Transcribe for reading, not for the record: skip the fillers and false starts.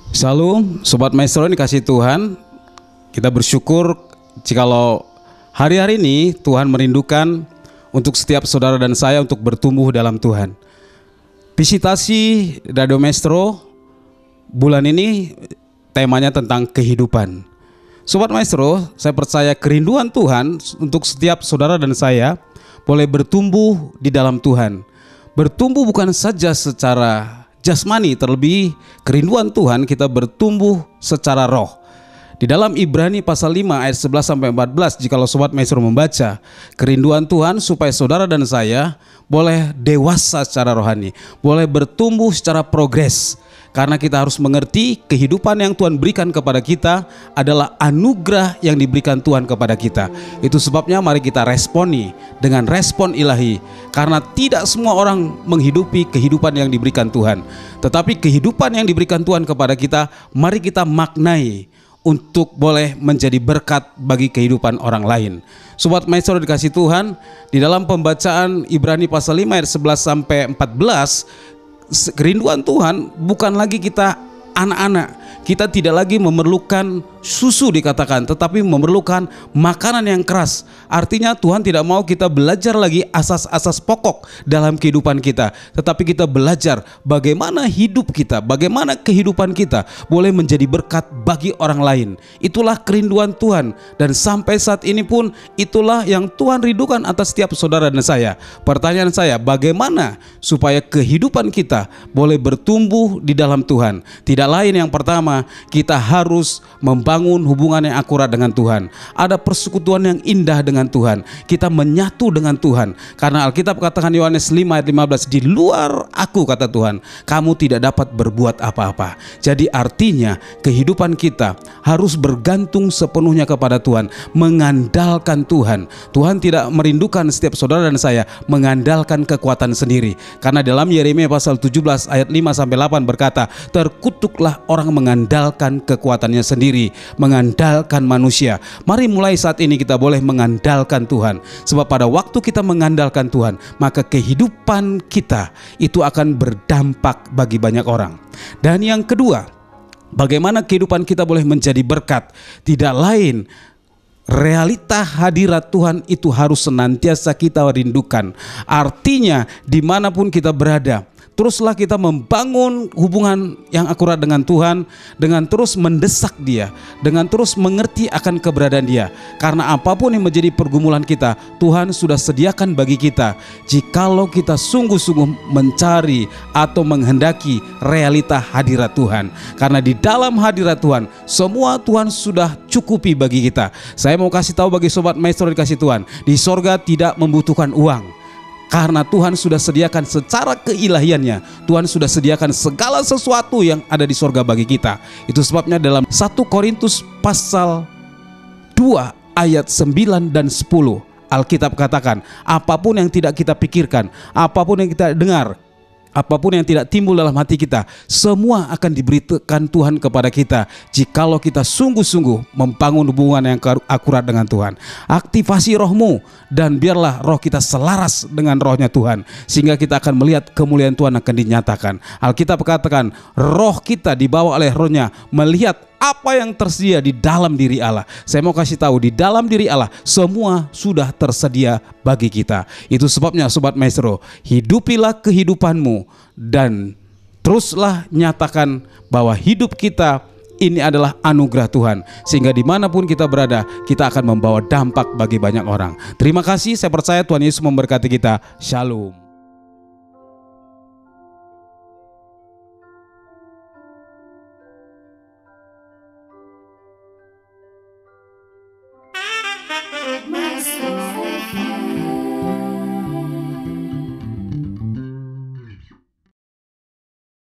Shalom, Sobat Maestro yang dikasih Tuhan. Kita bersyukur jikalau hari-hari ini Tuhan merindukan untuk setiap saudara dan saya untuk bertumbuh dalam Tuhan. Visitasi Radio Maestro bulan ini temanya tentang kehidupan. Sobat Maestro, saya percaya kerinduan Tuhan untuk setiap saudara dan saya boleh bertumbuh di dalam Tuhan. Bertumbuh bukan saja secara jasmani, terlebih kerinduan Tuhan kita bertumbuh secara roh. Di dalam Ibrani pasal 5 ayat 11 sampai 14, jikalau Sobat Maestro membaca, kerinduan Tuhan supaya saudara dan saya boleh dewasa secara rohani, boleh bertumbuh secara progres. Karena kita harus mengerti kehidupan yang Tuhan berikan kepada kita adalah anugerah yang diberikan Tuhan kepada kita. Itu sebabnya mari kita responi dengan respon ilahi. Karena tidak semua orang menghidupi kehidupan yang diberikan Tuhan. Tetapi kehidupan yang diberikan Tuhan kepada kita, mari kita maknai untuk boleh menjadi berkat bagi kehidupan orang lain. Sobat Maestro dikasih Tuhan, di dalam pembacaan Ibrani pasal 5 ayat 11 sampai 14, kerinduan Tuhan bukan lagi kita anak-anak. Kita tidak lagi memerlukan susu dikatakan, tetapi memerlukan makanan yang keras. Artinya Tuhan tidak mau kita belajar lagi asas-asas pokok dalam kehidupan kita, tetapi kita belajar bagaimana hidup kita, bagaimana kehidupan kita boleh menjadi berkat bagi orang lain. Itulah kerinduan Tuhan, dan sampai saat ini pun itulah yang Tuhan rindukan atas setiap saudara dan saya. Pertanyaan saya, bagaimana supaya kehidupan kita boleh bertumbuh di dalam Tuhan? Tidak lain, yang pertama, kita harus membangun hubungan yang akurat dengan Tuhan. Ada persekutuan yang indah dengan Tuhan. Kita menyatu dengan Tuhan. Karena Alkitab katakan Yohanes 5 ayat 15, di luar aku, kata Tuhan, kamu tidak dapat berbuat apa-apa. Jadi artinya kehidupan kita harus bergantung sepenuhnya kepada Tuhan, mengandalkan Tuhan. Tuhan tidak merindukan setiap saudara dan saya mengandalkan kekuatan sendiri. Karena dalam Yeremia pasal 17 ayat 5 sampai 8 berkata, terkutuklah orang mengandalkan kekuatannya sendiri, mengandalkan manusia. Mari mulai saat ini kita boleh mengandalkan Tuhan. Sebab pada waktu kita mengandalkan Tuhan, maka kehidupan kita itu akan berdampak bagi banyak orang. Dan yang kedua, bagaimana kehidupan kita boleh menjadi berkat? Tidak lain, realita hadirat Tuhan itu harus senantiasa kita rindukan. Artinya dimanapun kita berada, teruslah kita membangun hubungan yang akurat dengan Tuhan, dengan terus mendesak Dia, dengan terus mengerti akan keberadaan Dia. Karena apapun yang menjadi pergumulan kita, Tuhan sudah sediakan bagi kita, jikalau kita sungguh-sungguh mencari atau menghendaki realita hadirat Tuhan. Karena di dalam hadirat Tuhan, semua Tuhan sudah cukupi bagi kita. Saya mau kasih tahu bagi Sobat Maestro dikasih Tuhan, di sorga tidak membutuhkan uang. Karena Tuhan sudah sediakan secara keilahiannya, Tuhan sudah sediakan segala sesuatu yang ada di sorga bagi kita. Itu sebabnya dalam 1 Korintus pasal 2 ayat 9 dan 10, Alkitab katakan, apapun yang tidak kita pikirkan, apapun yang kita dengar, apapun yang tidak timbul dalam hati kita, semua akan diberitakan Tuhan kepada kita jikalau kita sungguh-sungguh membangun hubungan yang akurat dengan Tuhan. Aktivasi rohmu, dan biarlah roh kita selaras dengan rohnya Tuhan, sehingga kita akan melihat kemuliaan Tuhan akan dinyatakan. Alkitab katakan, roh kita dibawa oleh rohnya melihat apa yang tersedia di dalam diri Allah. Saya mau kasih tahu, di dalam diri Allah semua sudah tersedia bagi kita. Itu sebabnya Sobat Maestro, hidupilah kehidupanmu dan teruslah nyatakan bahwa hidup kita ini adalah anugerah Tuhan, sehingga dimanapun kita berada, kita akan membawa dampak bagi banyak orang. Terima kasih, saya percaya Tuhan Yesus memberkati kita. Shalom.